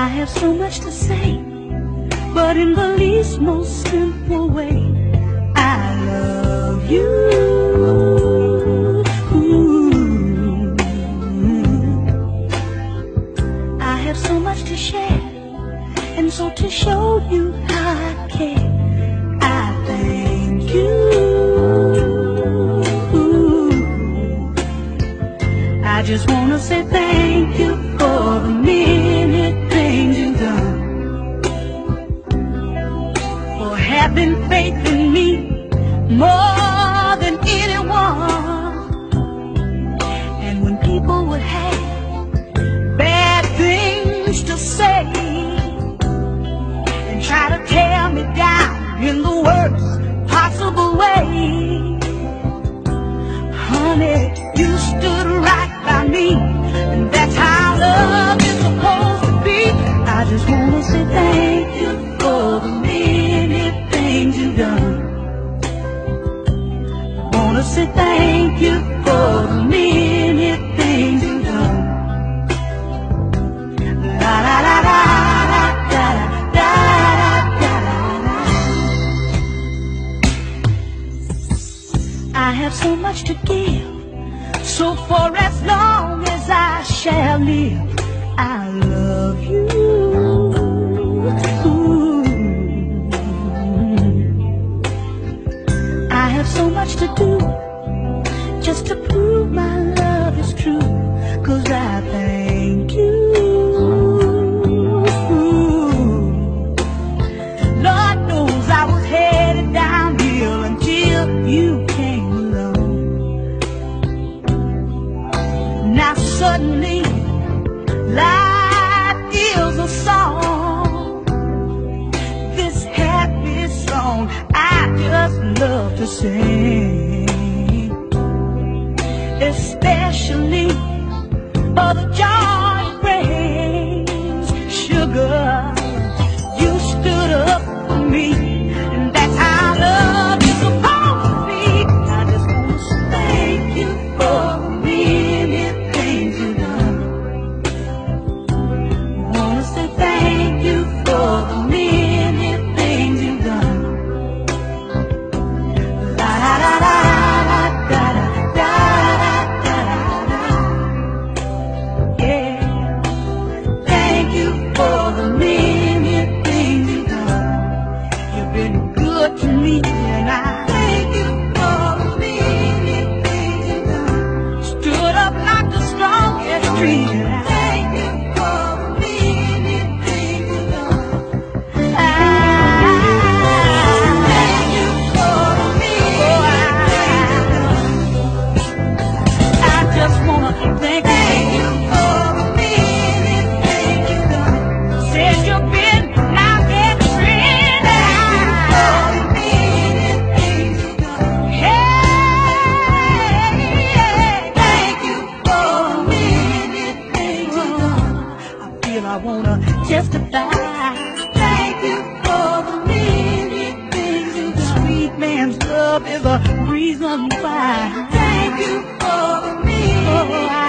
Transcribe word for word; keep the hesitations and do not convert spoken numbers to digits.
I have so much to say, but in the least most simple way, I love you. Ooh. I have so much to share, and so to show you how I care, I thank you. I just want to say thank you for the many things you've done, for having faith in me more than anyone. And when people would have bad things to say and try to tear me down in the worst possible way, honey, you stood right by me, and that's how love is supposed to be. I just want to say thank you for the many things you've done. I want to say thank you for the many things you've done. La la la la la da da da da. I have so much to give, so for as long as I shall live, I love you. Ooh. I have so much to do just to prove my love is true, 'cause I thank you. Lord knows I was headed downhill until you came along. Now suddenly life is a song, this happy song I just love to sing, especially for the joy it brings. Sugar, you stood up for me, and that's how love is supposed to be. I just want to say thank you for me. I wanna testify. Thank you for the many things you do. Sweet man's love is a reason why. Thank you for the many. Oh, I